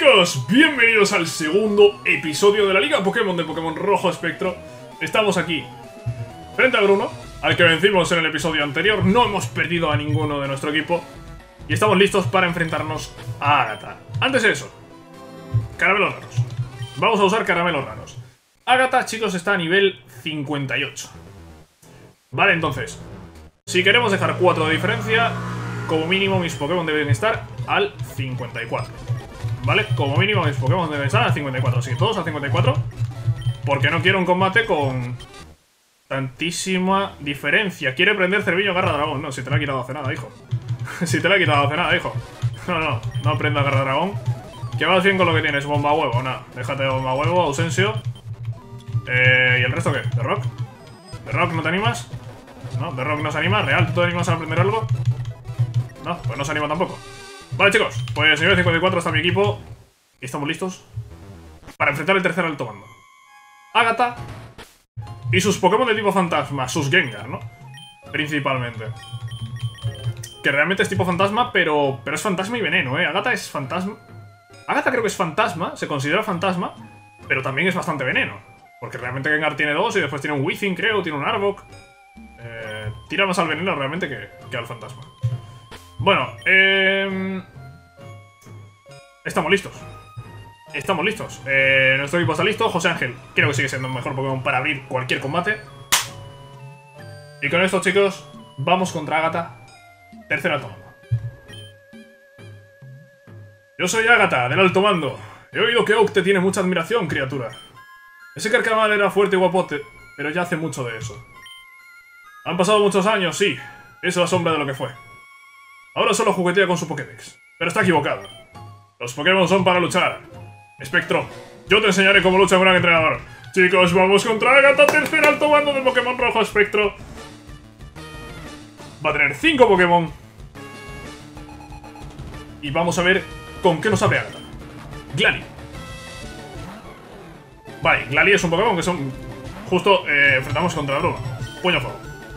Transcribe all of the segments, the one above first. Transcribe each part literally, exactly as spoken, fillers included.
Chicos, bienvenidos al segundo episodio de la Liga Pokémon de Pokémon Rojo Espectro. Estamos aquí, frente a Bruno, al que vencimos en el episodio anterior. No hemos perdido a ninguno de nuestro equipo y estamos listos para enfrentarnos a Agatha. Antes de eso, caramelos raros. Vamos a usar caramelos raros. Agatha, chicos, está a nivel cincuenta y ocho. Vale, entonces, si queremos dejar cuatro de diferencia, como mínimo mis Pokémon deben estar al cincuenta y cuatro. ¿Vale? Como mínimo mis Pokémon deben estar al cincuenta y cuatro. Así que todos al cincuenta y cuatro. Porque no quiero un combate con tantísima diferencia. Quiere prender Cervillo Garra Dragón. No, si te la he quitado hace nada, hijo. Si te la he quitado hace nada, hijo. No, no, no prenda Garra Dragón. Que vas bien con lo que tienes. Bomba Huevo, nada. Déjate de Bomba Huevo, Ausensio. Eh, ¿Y el resto qué? ¿De Rock? ¿De Rock no te animas? No, de Rock no se anima. ¿Real? ¿Tú te animas a aprender algo? No, pues no se anima tampoco. Vale, chicos, pues nivel cincuenta y cuatro está mi equipo y estamos listos para enfrentar el tercer alto mando. Agatha y sus Pokémon de tipo fantasma, sus Gengar, ¿no? Principalmente. Que realmente es tipo fantasma, pero, pero es fantasma y veneno, ¿eh? Agatha es fantasma. Agatha creo que es fantasma, se considera fantasma, pero también es bastante veneno. Porque realmente Gengar tiene dos y después tiene un Weezing, creo, tiene un Arbok. Eh, tira más al veneno realmente que, que al fantasma. Bueno, eh... estamos listos. Estamos listos. Eh, nuestro equipo está listo. José Ángel creo que sigue siendo el mejor Pokémon para abrir cualquier combate. Y con esto, chicos, vamos contra Agatha. Tercer alto mando. Yo soy Agatha, del alto mando. He oído que Oak te tiene mucha admiración, criatura. Ese Carcamal era fuerte y guapote, pero ya hace mucho de eso. Han pasado muchos años, sí. Es la sombra de lo que fue. Ahora solo juguetea con su Pokédex, pero está equivocado. Los Pokémon son para luchar. Espectro, yo te enseñaré cómo lucha un gran entrenador. Chicos, vamos contra Agatha, tercer alto mando de Pokémon Rojo Espectro. Va a tener cinco Pokémon. Y vamos a ver con qué nos abre Agatha. Glalie. Vale, Glalie es un Pokémon que son... Justo eh, enfrentamos contra Bruno. Puño Fuego.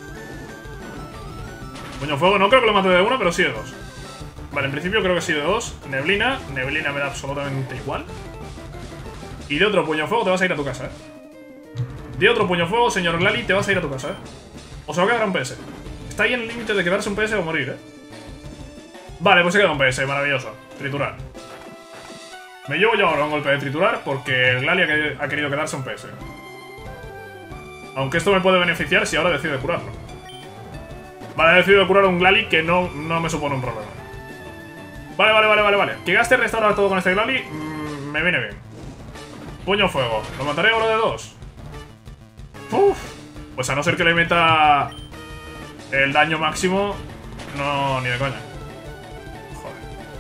Puño Fuego, no creo que lo mate de uno, pero sí de dos. Vale, en principio creo que sí de dos. Neblina, Neblina me da absolutamente igual. Y de otro Puño Fuego te vas a ir a tu casa, eh. De otro Puño Fuego, señor Glalie, te vas a ir a tu casa, eh. O se va a quedar un P S. Está ahí en el límite de quedarse un P S o morir, eh. Vale, pues se queda un P S, maravilloso. Triturar. Me llevo yo ahora un golpe de triturar porque el Glalie ha querido quedarse un P S. Aunque esto me puede beneficiar si ahora decide curarlo. Vale, he decidido curar un Glalie que no, no me supone un problema. Vale, vale, vale, vale, vale. Que gaste restaurar todo con este Glalie mmm, me viene bien. Puño Fuego. ¿Lo mataré ahora de dos? Uf. Pues a no ser que le meta el daño máximo, no, ni de coña. Joder.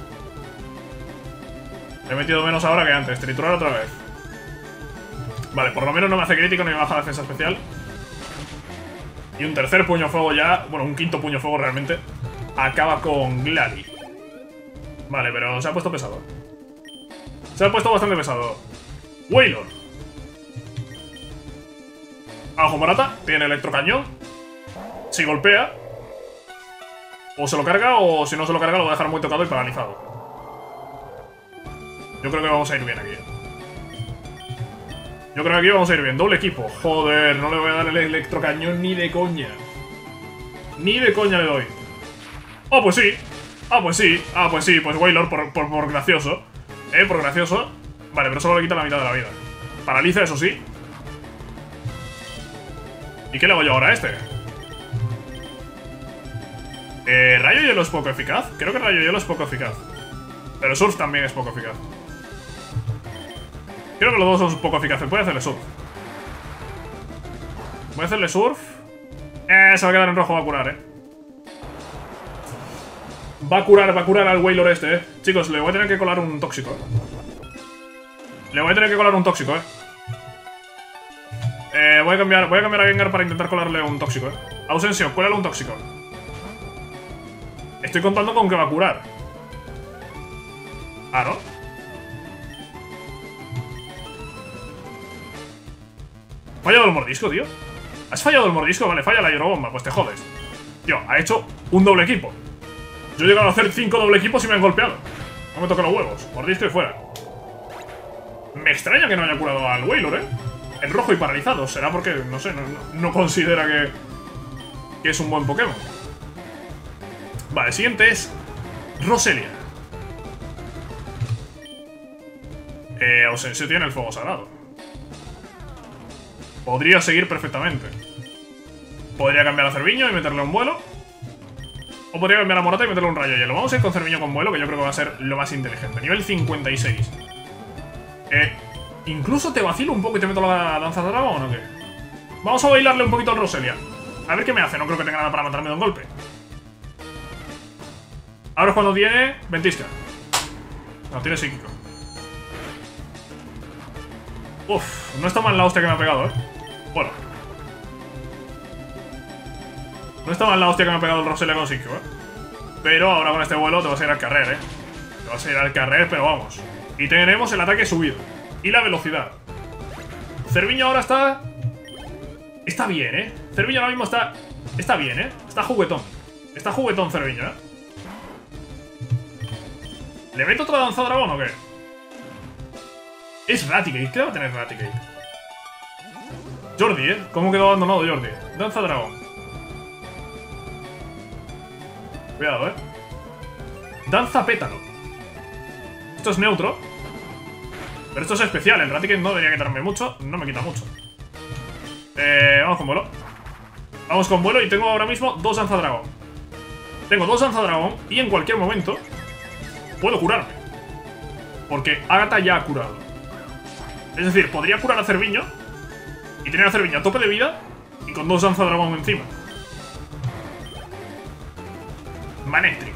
Le he metido menos ahora que antes. Triturar otra vez. Vale, por lo menos no me hace crítico ni me baja la defensa especial. Y un tercer Puño Fuego ya, bueno, un quinto Puño Fuego realmente, acaba con Glalie. Vale, pero se ha puesto pesado. Se ha puesto bastante pesado. Wailord. Ajo Morata, tiene electrocañón. Si golpea, o se lo carga, o si no se lo carga lo va a dejar muy tocado y paralizado. Yo creo que vamos a ir bien aquí. Yo creo que aquí vamos a ir bien. Doble equipo. Joder, no le voy a dar el electrocañón ni de coña. Ni de coña le doy. Ah, pues sí. Ah, pues sí. Ah, pues sí. Pues Wailord por, por, por gracioso. Eh, por gracioso. Vale, pero solo le quita la mitad de la vida. Paraliza, eso sí. ¿Y qué le hago yo ahora a este? Eh, ¿Rayo Hielo es poco eficaz? Creo que Rayo Hielo es poco eficaz. Pero Surf también es poco eficaz. Creo que los dos son poco eficaces. Voy a hacerle surf. Voy a hacerle surf. Eh, se va a quedar en rojo, va a curar, eh. Va a curar, va a curar al Wailord este, eh. Chicos, le voy a tener que colar un tóxico, eh. Le voy a tener que colar un tóxico, eh. Eh, voy a cambiar, voy a cambiar a Gengar para intentar colarle un tóxico, eh. Ausensio, cuélale un tóxico. Estoy contando con que va a curar. Ah, ¿no? ¿Fallado el mordisco, tío? ¿Has fallado el mordisco? Vale, falla la hierobomba, pues te jodes. Tío, ha hecho un doble equipo. Yo he llegado a hacer cinco doble equipos y me han golpeado. No me tocan los huevos. Mordisco y fuera. Me extraña que no haya curado al Wailord, ¿eh? En rojo y paralizado. Será porque, no sé, no, no considera que, que es un buen Pokémon. Vale, el siguiente es Roselia. Eh, Ausensio tiene el fuego sagrado. Podría seguir perfectamente. Podría cambiar a Cerviño y meterle un vuelo. O podría cambiar a Morata y meterle un rayo hielo. Vamos a ir con Cerviño con vuelo, que yo creo que va a ser lo más inteligente. Nivel cincuenta y seis. Eh, incluso te vacilo un poco y te meto la danza de dragón, ¿o qué? Vamos a bailarle un poquito al Roselia. A ver qué me hace. No creo que tenga nada para matarme de un golpe. Ahora es cuando tiene Ventisca. No, tiene psíquico. Uf, no está mal la hostia que me ha pegado, ¿eh? Bueno. No está mal la hostia que me ha pegado el Roselia con psíquico, ¿eh? Pero ahora con este vuelo te vas a ir al carrer, ¿eh? Te vas a ir al carrer, pero vamos. Y tenemos el ataque subido. Y la velocidad. Cerviño ahora está... Está bien, ¿eh? Cerviño ahora mismo está... Está bien, ¿eh? Está juguetón. Está juguetón Cerviño, ¿eh? ¿Le meto otra danza dragón o qué? Es Raticate. ¿Qué va a tener Raticate? Jordi, ¿eh? ¿Cómo quedó abandonado Jordi? Danza dragón. Cuidado, ¿eh? Danza pétalo. Esto es neutro. Pero esto es especial. El Raticate no debería quitarme mucho. No me quita mucho. Eh, vamos con vuelo. Vamos con vuelo y tengo ahora mismo dos danza dragón. Tengo dos danza dragón y en cualquier momento puedo curarme. Porque Agatha ya ha curado. Es decir, podría curar a Cerviño y tener a Cerviño a tope de vida y con dos danza dragón encima. Manectric.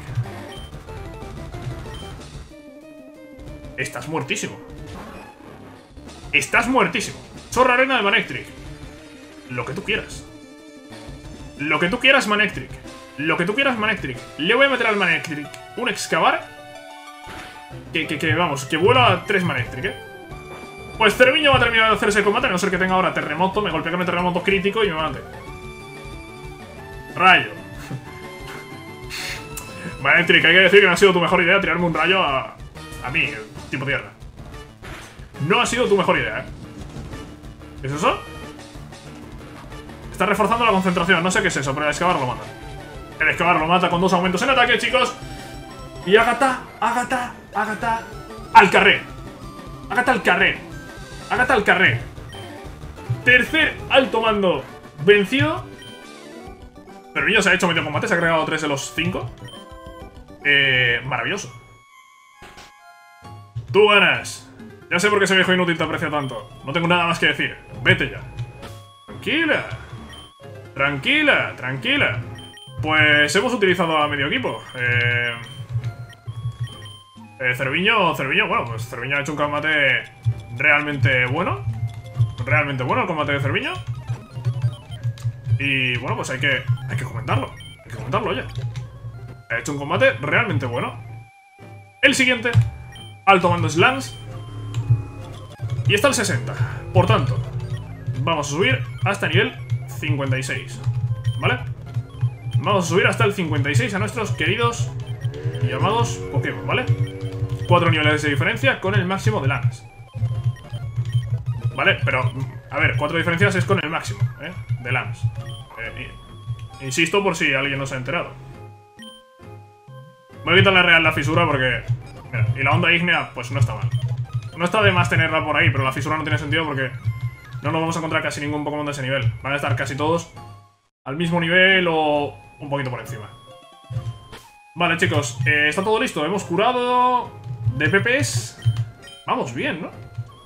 Estás muertísimo. Estás muertísimo. Chorra arena de Manectric. Lo que tú quieras. Lo que tú quieras, Manectric. Lo que tú quieras, Manectric. Le voy a meter al Manectric un excavar. Que, que, que vamos, que vuela a tres Manectric, ¿eh? Pues Cerviño va a terminar de hacerse el combate, a no ser que tenga ahora terremoto. Me golpea con el terremoto crítico y me mate. Rayo. Manectric, hay que decir que no ha sido tu mejor idea tirarme un rayo a, a mí, tipo tierra. No ha sido tu mejor idea, ¿eh? ¿Qué es eso? Está reforzando la concentración, no sé qué es eso, pero el excavar lo mata. El excavar lo mata con dos aumentos en ataque, chicos. Y Agatha, Agatha, Agatha al carré. Agatha al carré. Agatha al carré. Tercer alto mando vencido. Pero niño se ha hecho medio combate, se ha agregado tres de los cinco. Eh, maravilloso. Tú ganas. Ya sé por qué ese viejo inútil te aprecia tanto. No tengo nada más que decir. Vete ya. Tranquila. Tranquila, tranquila. Pues hemos utilizado a medio equipo. Eh... eh Cerviño, Cerviño, bueno, pues Cerviño ha hecho un combate realmente bueno. Realmente bueno el combate de Cerviño. Y bueno, pues hay que, hay que comentarlo. Hay que comentarlo ya. Ha hecho un combate realmente bueno. El siguiente, alto mando es Lance. Y está el sesenta. Por tanto, vamos a subir hasta nivel cincuenta y seis. ¿Vale? Vamos a subir hasta el cincuenta y seis a nuestros queridos y amados Pokémon, ¿vale? Cuatro niveles de diferencia con el máximo de Lance. ¿Vale? Pero, a ver, cuatro diferencias es con el máximo, ¿eh? De Lance. Eh, insisto por si alguien no se ha enterado. Voy a quitarle real la fisura porque... Mira, y la onda ígnea, pues no está mal. No está de más tenerla por ahí, pero la fisura no tiene sentido porque no nos vamos a encontrar casi ningún Pokémon de ese nivel. Van a estar casi todos al mismo nivel o un poquito por encima. Vale, chicos, eh, está todo listo. Hemos curado de P P S. Vamos bien, ¿no?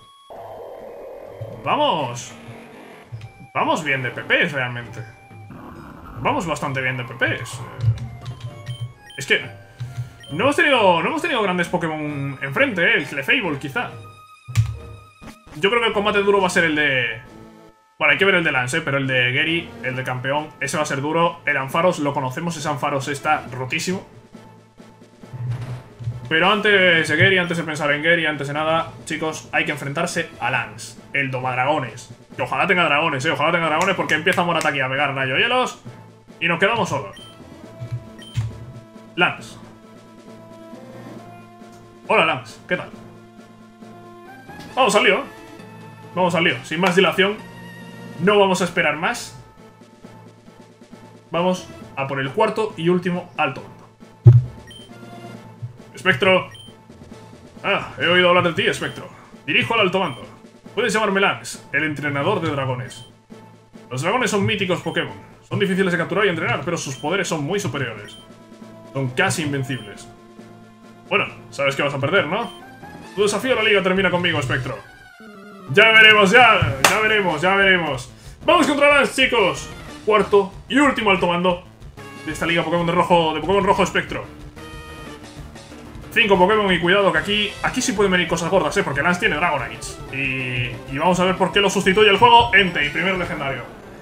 Vamos. Vamos bien de P P S realmente. Vamos bastante bien de P P S. Es que no hemos tenido, no hemos tenido grandes Pokémon enfrente, ¿eh? El Clefable, quizá. Yo creo que el combate duro va a ser el de... Bueno, hay que ver el de Lance, ¿eh? Pero el de Gary, el de campeón, ese va a ser duro. El Ampharos, lo conocemos, ese Ampharos está rotísimo. Pero antes de Gary, antes de pensar en Gary, antes de nada, chicos, hay que enfrentarse a Lance, el domadragones. Que ojalá tenga dragones, eh, ojalá tenga dragones porque empieza Morata aquí a pegar rayo hielos y nos quedamos solos. Lance. Hola, Lance, ¿qué tal? Vamos al lío. Vamos al lío. Sin más dilación. No vamos a esperar más. Vamos a por el cuarto y último alto mando. Espectro. Ah, he oído hablar de ti, Espectro. Dirijo al alto mando. Puedes llamarme Lance, el entrenador de dragones. Los dragones son míticos Pokémon. Son difíciles de capturar y entrenar, pero sus poderes son muy superiores. Son casi invencibles. Bueno, sabes que vas a perder, ¿no? Tu desafío a la liga termina conmigo, Espectro. Ya veremos, ya, ya veremos, ya veremos. Vamos contra Lance, chicos. Cuarto y último alto mando de esta liga Pokémon de rojo, de Pokémon rojo Espectro. Cinco Pokémon y cuidado que aquí, aquí sí pueden venir cosas gordas, ¿eh? Porque Lance tiene Dragonites. Y, y vamos a ver por qué lo sustituye el juego Entei, primer legendario.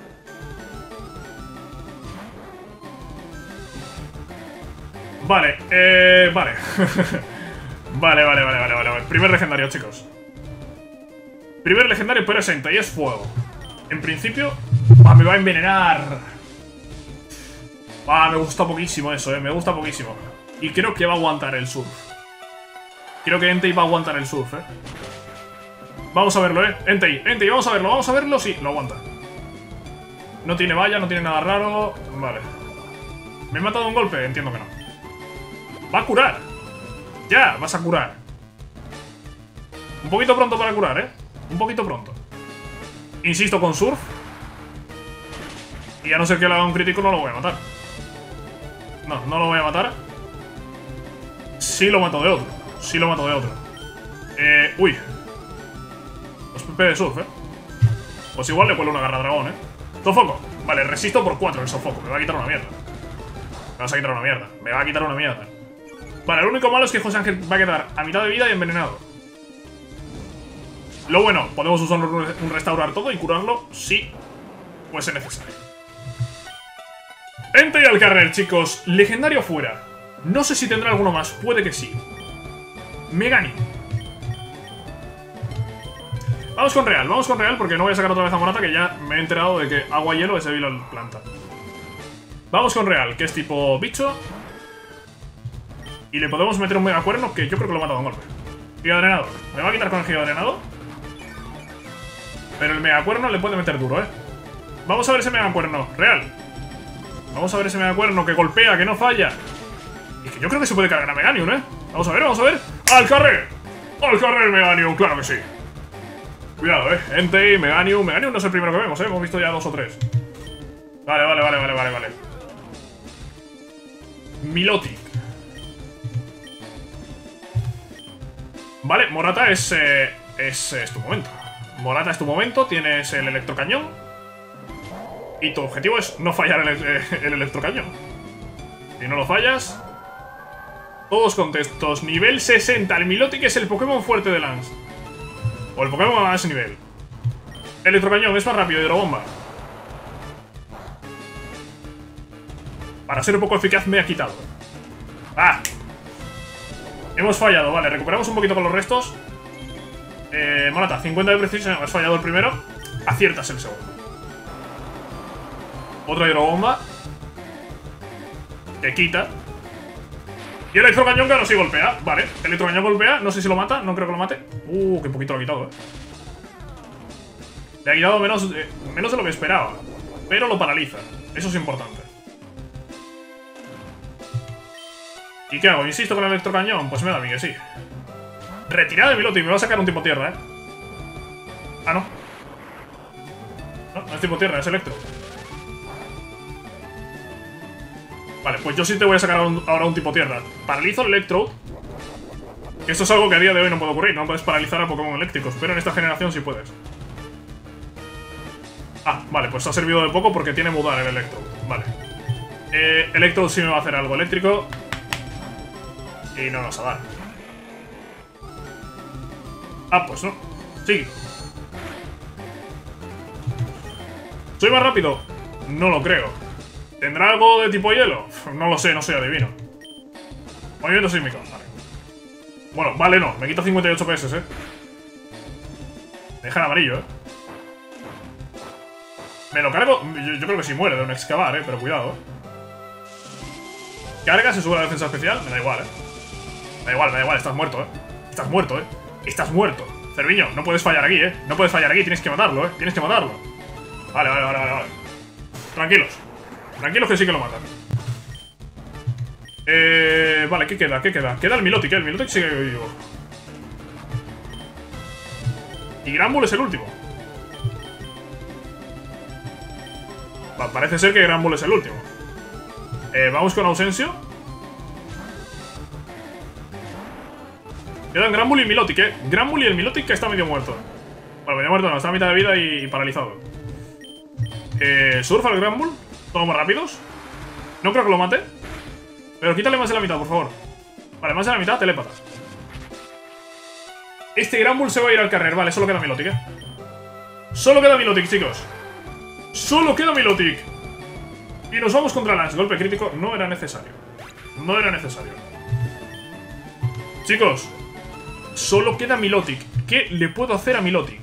Vale, eh... Vale. Vale, vale, vale, vale, vale. Primer legendario, chicos. Primer legendario, pero es Entei, es fuego. En principio... Ah, me va a envenenar. Ah, me gusta poquísimo eso, eh. Me gusta poquísimo. Y creo que va a aguantar el surf. Creo que Entei va a aguantar el surf, eh. Vamos a verlo, eh. Entei, Entei, vamos a verlo, vamos a verlo. Sí, lo aguanta. No tiene valla, no tiene nada raro. Vale. ¿Me he matado un golpe? Entiendo que no. Va a curar. Ya, vas a curar. Un poquito pronto para curar, eh. Un poquito pronto. Insisto con surf. Y a no ser que le haga un crítico no lo voy a matar. No, no lo voy a matar. Sí lo mato de otro. Sí lo mato de otro. Eh, uy. Los P P de surf, eh. Pues igual le cuelo una garra dragón, eh. Sofoco. Vale, resisto por cuatro el sofoco. Me va a quitar una mierda. Me vas a quitar una mierda. Me va a quitar una mierda. Vale, lo único malo es que José Ángel va a quedar a mitad de vida y envenenado. Lo bueno, podemos usar un restaurar todo y curarlo si fuese necesario. Entei al carrer, chicos. Legendario fuera. No sé si tendrá alguno más. Puede que sí. Meganium. Vamos con Real. Vamos con Real porque no voy a sacar otra vez a Morata, que ya me he enterado de que agua y hielo es débil al planta. Vamos con Real, que es tipo bicho. Y le podemos meter un megacuerno que yo creo que lo mata de un golpe. Giga drenado. Me va a quitar con el giga drenado. Pero el megacuerno le puede meter duro, eh. Vamos a ver ese megacuerno. Real. Vamos a ver ese megacuerno que golpea, que no falla. Y que yo creo que se puede cargar a Meganium, ¿eh? Vamos a ver, vamos a ver. ¡Al carrer! ¡Al carrer, Meganium! ¡Claro que sí! Cuidado, ¿eh? Entei, Meganium. Meganium no es el primero que vemos, ¿eh? Hemos visto ya dos o tres. Vale, vale, vale, vale, vale, vale. Milotic. Vale, Morata es, eh, es, es tu momento. Morata es tu momento, tienes el electrocañón. Y tu objetivo es no fallar el, el electrocañón. Si no lo fallas... Todos contestos. Nivel sesenta. El Milotic es el Pokémon fuerte de Lance. O el Pokémon a ese nivel. Electrocañón es más rápido. Hidrobomba. Para ser un poco eficaz me ha quitado. ¡Ah! Hemos fallado, vale. Recuperamos un poquito con los restos. Eh, Morata, cincuenta de precisión. Has fallado el primero. Aciertas el segundo. Otra hidrobomba. Te quita. Y el electrocañón que ahora sí golpea. Vale, el electrocañón golpea. No sé si lo mata, no creo que lo mate. Uh, qué poquito lo ha quitado, eh. Le ha quitado menos, eh, menos de lo que esperaba. Pero lo paraliza. Eso es importante. ¿Y qué hago? ¿Insisto con el electrocañón? Pues me da a mí que sí. Retirada de Milotic. Me va a sacar un tipo tierra, eh. Ah, no. No, no es tipo tierra, es electro. Vale, pues yo sí te voy a sacar ahora un tipo tierra. Paralizo el Electrode. Que esto es algo que a día de hoy no puede ocurrir. No puedes paralizar a Pokémon eléctricos, pero en esta generación sí puedes. Ah, vale, pues ha servido de poco porque tiene mudar el Electrode. Vale. Eh, Electrode sí me va a hacer algo eléctrico. Y no nos va a dar. Ah, pues no. Sí. ¿Soy más rápido? No lo creo. ¿Tendrá algo de tipo hielo? No lo sé, no soy adivino. Movimiento sísmico, vale. Bueno, vale, no. Me quita cincuenta y ocho P S, eh. Me deja en amarillo, eh. Me lo cargo. Yo, yo creo que sí muere de un excavar, eh. Pero cuidado, eh. Carga, se sube la defensa especial. Me da igual, eh. Me da igual, me da igual. Estás muerto, eh. Estás muerto, eh. Estás muerto. Cerviño, no puedes fallar aquí, ¿eh? No puedes fallar aquí, tienes que matarlo, ¿eh? Tienes que matarlo. Vale, vale, vale, vale, vale. Tranquilos. Tranquilos que sí que lo matan. Eh... Vale, ¿qué queda? ¿Qué queda? Queda el Milotic, ¿eh? El Milotic sigue vivo. Y Granbull es el último. Va, parece ser que Granbull es el último. Eh, vamos con Ausensio. Quedan Granbull y Milotic, ¿eh? Granbull y el Milotic que está medio muerto. Bueno, medio muerto no, está a mitad de vida y, y paralizado. Eh, surfa el Granbull. Todos más rápidos. No creo que lo mate. Pero quítale más de la mitad, por favor. Vale, más de la mitad, telépata. Este Granbull se va a ir al carrer. Vale, solo queda Milotic, ¿eh? Solo queda Milotic, chicos. Solo queda Milotic. Y nos vamos contra Lance. Golpe crítico. No era necesario. No era necesario. Chicos. Solo queda Milotic. ¿Qué le puedo hacer a Milotic?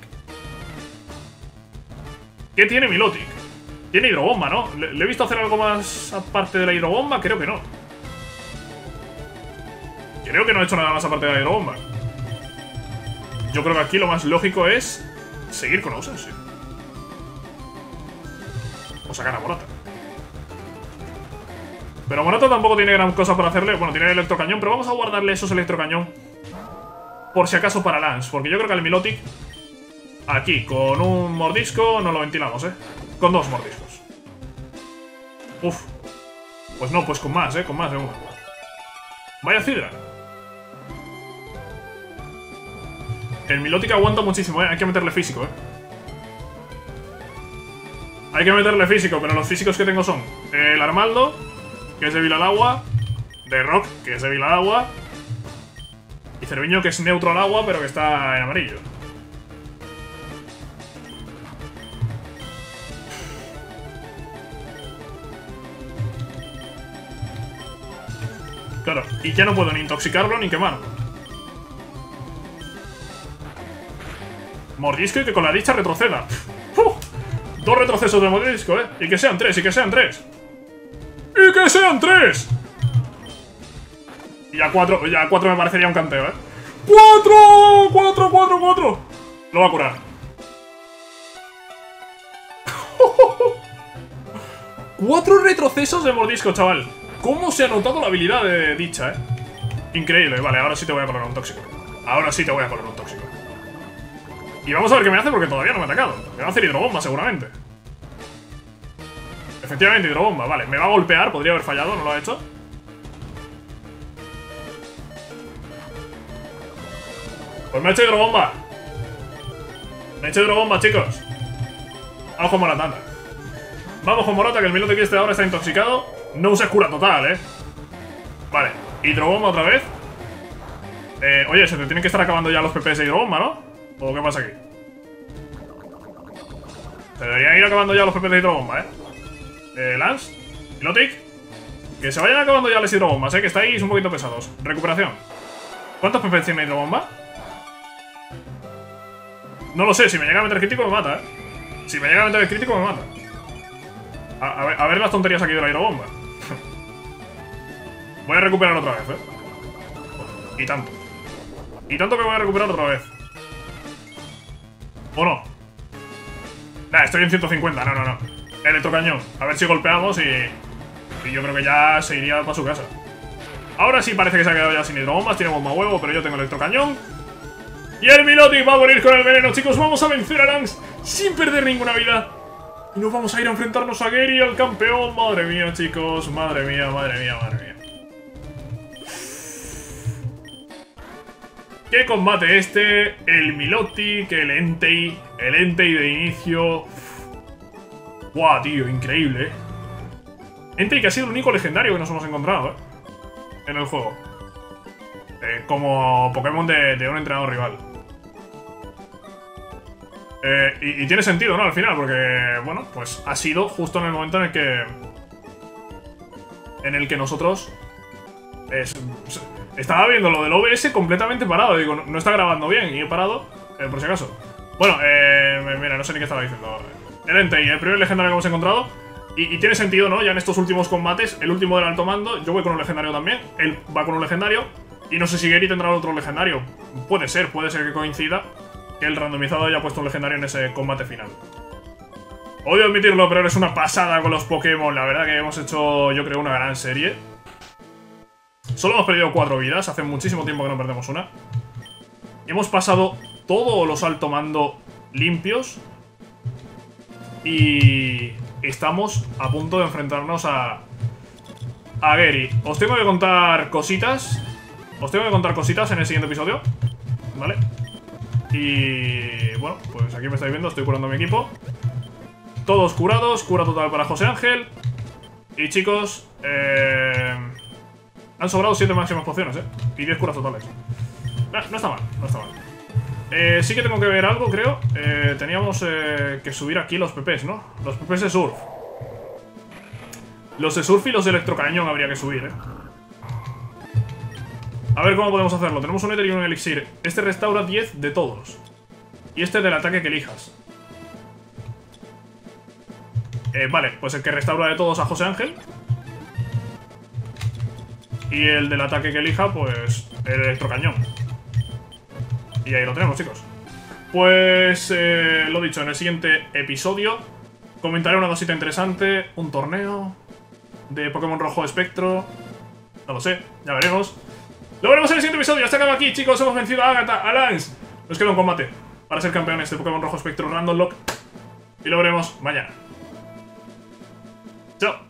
¿Qué tiene Milotic? Tiene hidrobomba, ¿no? ¿Le, ¿Le he visto hacer algo más aparte de la hidrobomba? Creo que no. Creo que no ha hecho nada más aparte de la hidrobomba. Yo creo que aquí lo más lógico es seguir con Ausensio. O sacar a Morata. Pero Morata tampoco tiene gran cosa por hacerle. Bueno, tiene el electrocañón, pero vamos a guardarle esos electrocañón por si acaso para Lance. Porque yo creo que al Milotic aquí, con un mordisco, no lo ventilamos, ¿eh? Con dos mordiscos. Uf. Pues no, pues con más, ¿eh? Con más de uno. Vaya Cidra. El Milotic aguanta muchísimo, ¿eh? Hay que meterle físico, ¿eh? Hay que meterle físico, pero los físicos que tengo son el Armaldo, que es débil al agua, de Rock, que es débil al agua, y Cerviño, que es neutro al agua, pero que está en amarillo. Claro, y ya no puedo ni intoxicarlo ni quemarlo. Mordisco y que con la dicha retroceda. ¡Uf! Dos retrocesos de mordisco, ¿eh? Y que sean tres, y que sean tres. ¡Y que sean tres! Y ya cuatro, ya cuatro me parecería un canteo, ¿eh? ¡Cuatro! ¡Cuatro, cuatro, cuatro! Lo va a curar. Cuatro retrocesos de mordisco, chaval. ¿Cómo se ha notado la habilidad de dicha, eh? Increíble, vale, ahora sí te voy a colar un tóxico. Ahora sí te voy a colar un tóxico. Y vamos a ver qué me hace porque todavía no me ha atacado. Me va a hacer hidrobomba, seguramente. Efectivamente, hidrobomba, vale. Me va a golpear, podría haber fallado, no lo ha hecho. Pues me ha hecho hidrobomba. Me ha hecho hidrobomba, chicos. Vamos con Morata, anda. Vamos con Morata, que el Milotic este ahora está intoxicado. No uses cura total, eh. Vale, hidrobomba otra vez. Eh, oye, se te tienen que estar acabando ya los P Ps de hidrobomba, ¿no? ¿O qué pasa aquí? Se deberían ir acabando ya los P Ps de hidrobomba, eh. Eh, Lance, Milotic. Que se vayan acabando ya las hidrobombas, eh. Que estáis un poquito pesados. Recuperación. ¿Cuántos P Ps tiene hidrobomba? No lo sé, si me llega a meter crítico me mata, eh. Si me llega a meter el crítico me mata. A, a, ver, a ver las tonterías aquí de la hidrobomba. Voy a recuperar otra vez, eh. Y tanto. Y tanto que voy a recuperar otra vez. ¿O no? Nah, estoy en ciento cincuenta, no, no, no. Electrocañón, a ver si golpeamos y... Y yo creo que ya se iría para su casa. Ahora sí parece que se ha quedado ya sin hidrobombas. Tiene bomba huevo, pero yo tengo electrocañón. Y el Milotic va a morir con el veneno, chicos. Vamos a vencer a Lance sin perder ninguna vida. Y nos vamos a ir a enfrentarnos a Gary, al campeón. Madre mía, chicos, madre mía, madre mía, madre mía. ¿Qué combate este? El Milotic, el Entei. El Entei de inicio. Guau, tío, increíble, eh. Entei que ha sido el único legendario que nos hemos encontrado, eh. En el juego. Eh, como Pokémon de, de un entrenador rival. Eh, y, y tiene sentido, ¿no? Al final, porque, bueno, pues ha sido justo en el momento en el que... En el que nosotros... Es, estaba viendo lo del O B S completamente parado. Digo, no, no está grabando bien y he parado, eh, por si acaso. Bueno, eh, mira, no sé ni qué estaba diciendo. El Entei, el primer legendario que hemos encontrado. Y, y tiene sentido, ¿no? Ya en estos últimos combates, el último del alto mando, yo voy con un legendario también. Él va con un legendario. Y no sé si Gary tendrá otro legendario. Puede ser, puede ser que coincida. que el randomizado haya puesto un legendario en ese combate final. Odio admitirlo, pero es una pasada con los Pokémon. La verdad que hemos hecho, yo creo, una gran serie. Solo hemos perdido cuatro vidas. Hace muchísimo tiempo que no perdemos una. Hemos pasado todos los alto mando limpios. Y estamos a punto de enfrentarnos a... A Gary. Os tengo que contar cositas. Os tengo que contar cositas en el siguiente episodio. ¿Vale? Y... bueno, pues aquí me estáis viendo. Estoy curando a mi equipo. Todos curados, cura total para José Ángel. Y chicos, eh... han sobrado siete máximas pociones, ¿eh? Y diez curas totales. No, no está mal, no está mal. Eh, sí que tengo que ver algo, creo. eh, Teníamos eh, que subir aquí los P Ps, ¿no? Los P Ps de Surf. Los de Surf y los de Electrocañón habría que subir, ¿eh? A ver cómo podemos hacerlo. Tenemos un Éter y un Elixir. Este restaura diez de todos. Y este del ataque que elijas. Eh, vale, pues el que restaura de todos a José Ángel. Y el del ataque que elija, pues el electrocañón. Y ahí lo tenemos, chicos. Pues eh, lo dicho, en el siguiente episodio comentaré una cosita interesante. Un torneo de Pokémon Rojo Espectro. No lo sé, ya veremos. Lo veremos en el siguiente episodio. Hasta acaba aquí, chicos. Hemos vencido a Agatha, a Lance. Nos queda un combate para ser campeones de Pokémon Rojo Espectro Random Lock. Y lo veremos mañana. Chao.